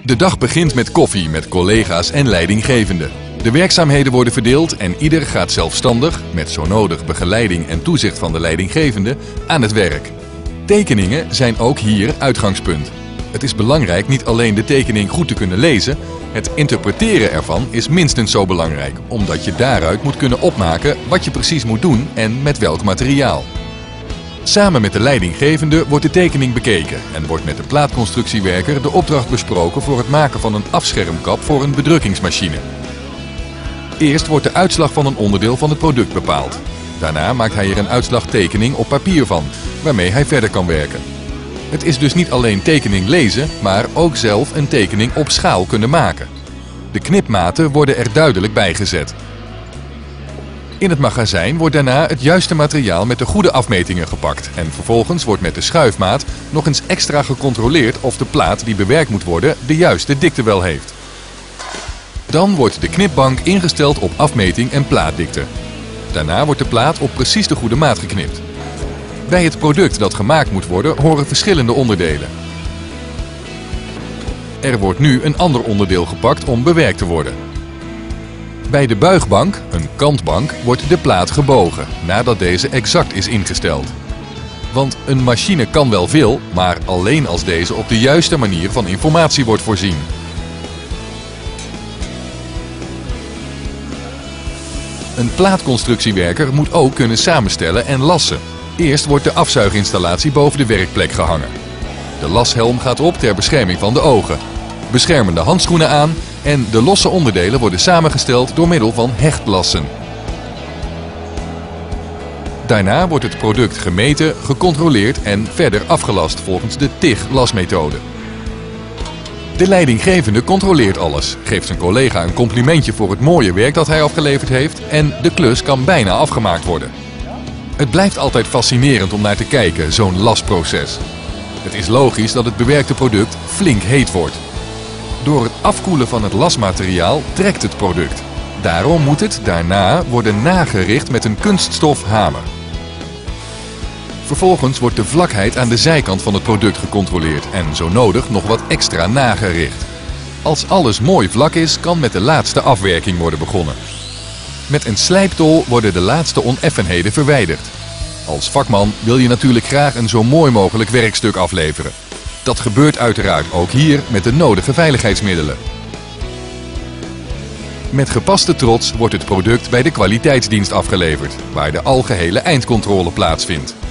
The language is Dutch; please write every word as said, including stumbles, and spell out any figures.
De dag begint met koffie met collega's en leidinggevenden. De werkzaamheden worden verdeeld en ieder gaat zelfstandig, met zo nodig begeleiding en toezicht van de leidinggevende, aan het werk. Tekeningen zijn ook hier uitgangspunt. Het is belangrijk niet alleen de tekening goed te kunnen lezen, het interpreteren ervan is minstens zo belangrijk, omdat je daaruit moet kunnen opmaken wat je precies moet doen en met welk materiaal. Samen met de leidinggevende wordt de tekening bekeken en wordt met de plaatconstructiewerker de opdracht besproken voor het maken van een afschermkap voor een bedrukkingsmachine. Eerst wordt de uitslag van een onderdeel van het product bepaald. Daarna maakt hij er een uitslagtekening op papier van, waarmee hij verder kan werken. Het is dus niet alleen tekening lezen, maar ook zelf een tekening op schaal kunnen maken. De knipmaten worden er duidelijk bijgezet. In het magazijn wordt daarna het juiste materiaal met de goede afmetingen gepakt en vervolgens wordt met de schuifmaat nog eens extra gecontroleerd of de plaat die bewerkt moet worden de juiste dikte wel heeft. Dan wordt de knipbank ingesteld op afmeting en plaatdikte. Daarna wordt de plaat op precies de goede maat geknipt. Bij het product dat gemaakt moet worden horen verschillende onderdelen. Er wordt nu een ander onderdeel gepakt om bewerkt te worden. Bij de buigbank, een kantbank, wordt de plaat gebogen nadat deze exact is ingesteld. Want een machine kan wel veel, maar alleen als deze op de juiste manier van informatie wordt voorzien. Een plaatconstructiewerker moet ook kunnen samenstellen en lassen. Eerst wordt de afzuiginstallatie boven de werkplek gehangen. De lashelm gaat op ter bescherming van de ogen. Beschermende handschoenen aan en de losse onderdelen worden samengesteld door middel van hechtlassen. Daarna wordt het product gemeten, gecontroleerd en verder afgelast volgens de T I G-lasmethode. De leidinggevende controleert alles, geeft zijn collega een complimentje voor het mooie werk dat hij afgeleverd heeft en de klus kan bijna afgemaakt worden. Het blijft altijd fascinerend om naar te kijken, zo'n lasproces. Het is logisch dat het bewerkte product flink heet wordt. Door het afkoelen van het lasmateriaal trekt het product. Daarom moet het daarna worden nagericht met een kunststof hamer. Vervolgens wordt de vlakheid aan de zijkant van het product gecontroleerd en zo nodig nog wat extra nagericht. Als alles mooi vlak is, kan met de laatste afwerking worden begonnen. Met een slijptol worden de laatste oneffenheden verwijderd. Als vakman wil je natuurlijk graag een zo mooi mogelijk werkstuk afleveren. Dat gebeurt uiteraard ook hier met de nodige veiligheidsmiddelen. Met gepaste trots wordt het product bij de kwaliteitsdienst afgeleverd, waar de algehele eindcontrole plaatsvindt.